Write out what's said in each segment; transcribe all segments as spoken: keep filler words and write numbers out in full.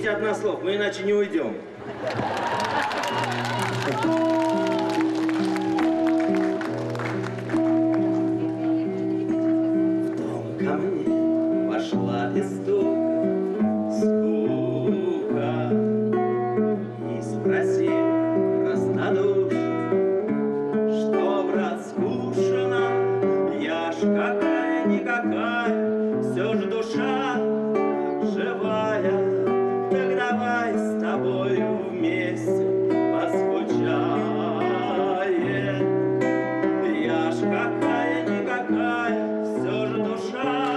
Берите однослов, мы иначе не уйдем. В дом ко мне вошла без стука скука и спросила простодушно, что, брат, скучно, я ж какая-никакая, все ж душа живая. Так давай с тобою вместе поскучаем. Я ж какая-никакая, все же душа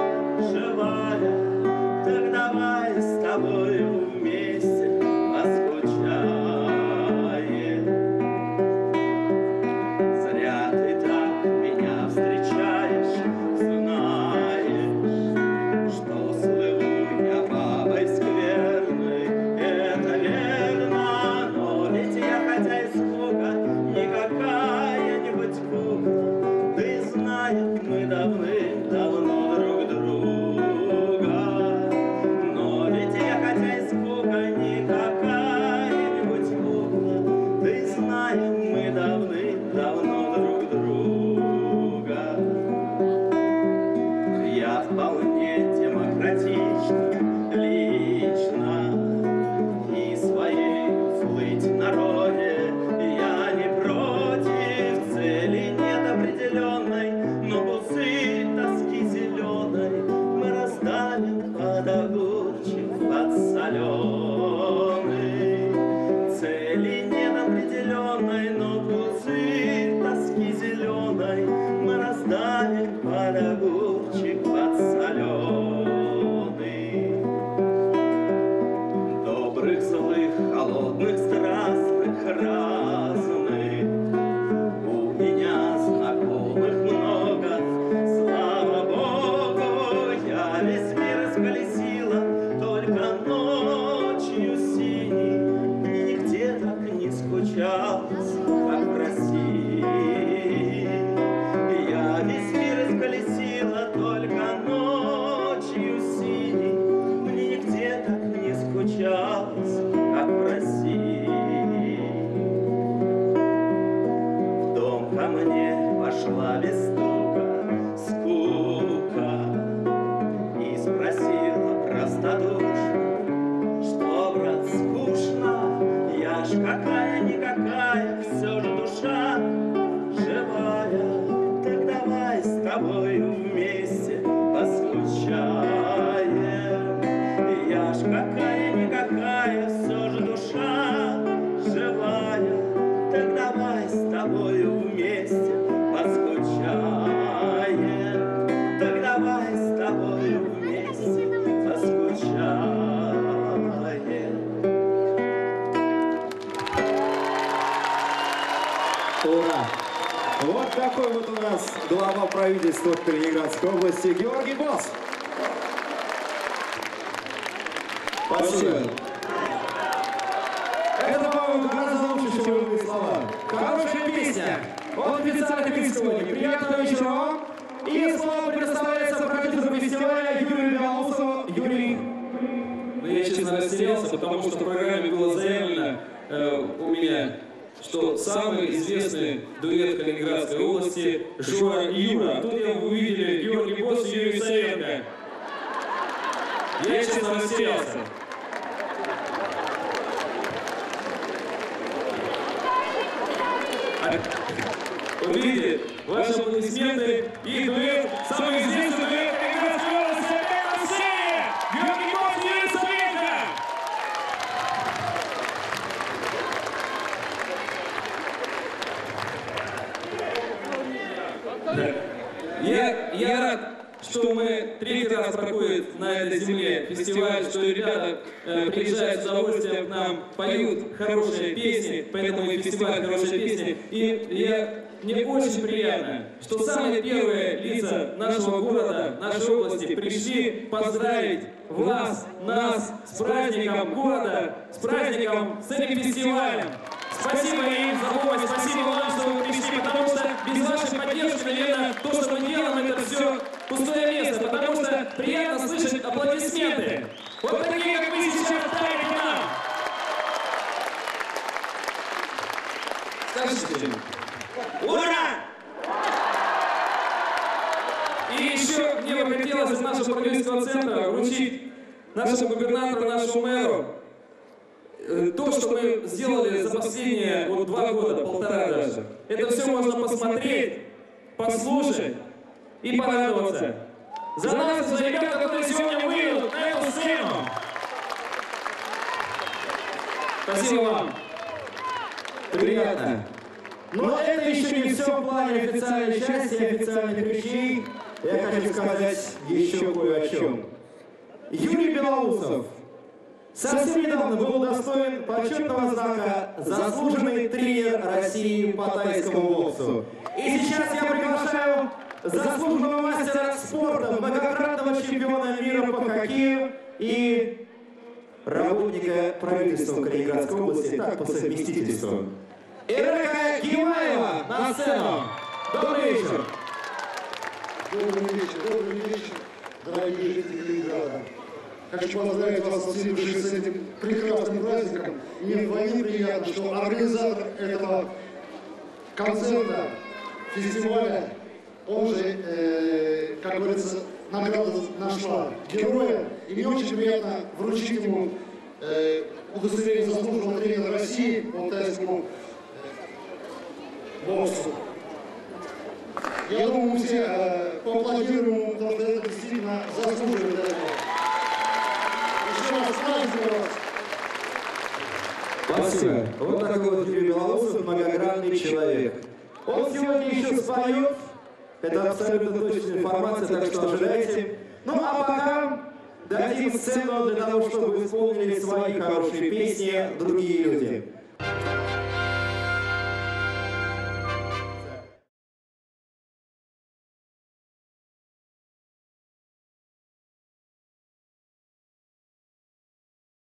живая. Так давай с тобою вместе поскучаем. Зря ты так меня встречаешь, знаешь, что слыву я бабой скверной, это верно, но ведь я хотя и скука, не какая-нибудь кукла, да и знаем мы давным-давно друг друга. Но ведь я хотя и скука, не какая-нибудь кукла, да и знаем мы давным-давно друг друга. Я вполне демократична, лично, и своей слыть народе я не против. Цели нет определенной, но бусы тоски зеленой мы раздавим под огурчик подсоленый. Цели нет определенной, но бусы тоски зеленой мы раздавим под огурчик подсоленый. Добрых, злых, холодных, страстных, разных у меня знакомых много. Слава Богу, я весь мир исколесила, только ночью синей мне нигде так не скучалось, как в России. Я весь мир исколесила, только ночью синей мне нигде так не скучалось, как в России. В дом ко мне вошла без стука скука и спросила простодушно, что, брат, скучно, я ж какая-никакая, все же душа живая. Так давай с тобою вместе поскучаем. Я ж какая-никакая, все же душа живая. Так давай с тобою вместе поскучаем. Так давай с тобою вместе поскучаем. Ура! Вот такой вот у нас глава правительства Калининградской области Георгий Босс. Спасибо. Это, по-моему, гораздо лучше, чем любые слова. Хорошая песня. От специальной Крисковни. Приятного вечера вам. И слово предоставляется продюсеру фестиваля Юрию Белоусову. Юрий. Я, честно, растерялся, потому что в программе было заявлено э, у меня, что самый известный дуэт Калининградской области Жора и Юра. А тут я увидели Георгий Босс и Юрий Савенко. Я, честно, растерялся. Вот видите, ваши аплодисменты и дуэт, самый известный дуэт Калининградской области, это Россия! Георгий Босс и Юрий Савенко! Я, я рад, что мы третий раз проходит на этой земле фестиваль, что ребята э, приезжают с удовольствием к нам, поют хорошие песни, поэтому и фестиваль хорошие песни. И я, мне очень приятно, что самые первые лица нашего города, нашей области пришли поздравить вас, нас с праздником города, с праздником, с этим фестивалем. Спасибо им за помощь, спасибо вам, что вы пришли, потому что без вашей поддержки, наверное, то, что мы делаем, это все пустое место, потому что приятно слышать аплодисменты. Вот такие, как мы сейчас. мне бы хотелось из нашего продюсерского центра вручить нашему губернатору, нашему мэру э, то, что мы сделали за последние вот, два года, полтора даже. Это все можно посмотреть, послушать и порадоваться. За нас, за ребят, которые сегодня выйдут на эту сцену. Спасибо вам. Приятно. Но это еще не все в плане официальной части, официальных вещей. Я хочу сказать еще кое о чем. Юрий Белоусов совсем недавно был удостоен почетного знака «Заслуженный тренер России по тайскому боксу». И сейчас я приглашаю заслуженного мастера спорта, многократного чемпиона мира по хоккею и работника правительства Калининградской области, так по совместительству, Эрека Киваева на сцену. Добрый вечер. Добрый вечер, добрый вечер, дорогие жители Калининграда. Хочу поздравить вас от всей души с этим прекрасным праздником. Мне вдвойне приятно, что организатор этого концерта, фестиваля, он же, э, как говорится, награда нашла героя. И мне очень приятно вручить ему э, удостоверение заслуженного тренера России по тайскому э, боксу. Я думаю, мы все э, поаплодируем ему, потому что это действительно заслуживает этого. Еще раз, праздник вас! Спасибо. Вот такой вот Юрий Белоусов, многогранный человек. Он сегодня еще споет. Это абсолютно точная информация, так что ожидайте. Ну а пока дадим сцену для того, чтобы исполнили свои хорошие песни другие люди.